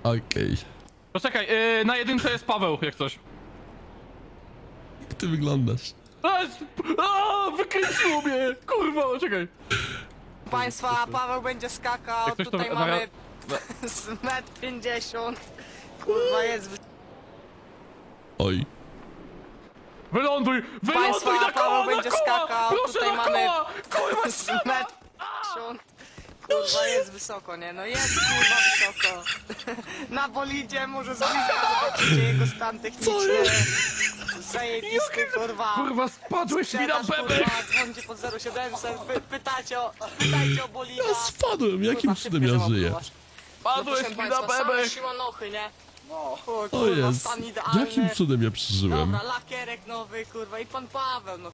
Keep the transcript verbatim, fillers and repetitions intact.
Okej. Poczekaj, yy, na jedynce jest Paweł, jak coś. Jak ty wyglądasz? A, sp- a, wykręciło mnie! Kurwa, czekaj. Państwa, Paweł będzie skakał, Jak coś to tutaj na- mamy z metr pięćdziesiąt. Kurwa, jest... Oj. Wyląduj! Wyląduj Państwa, na koła, Paweł na będzie koła! skakał, Proszę tutaj na mamy koła! Kurwa, z metr pięćdziesiąt. Kurwa, jest wysoko, nie? No jest kurwa wysoko. Na bolidzie może zbliżać, zobaczycie jego stan techniczny. Zajebisty, kurwa. Kurwa, spadłeś mi na Sprzedaż, bebek! kurwa, dzwońcie pod zero siedemset, py, pytacie o, pytajcie o bolida. Ja spadłem, jakim Kurwa, cudem szybko ja załapał żyję? was. Spadłeś No, mi proszę na państwa, same bebek! siłanochy, nie? No, o, O kurwa, jest. stan idealny. Jakim cudem ja przeżyłem? Dobra, lakierek nowy, kurwa, i pan Paweł, no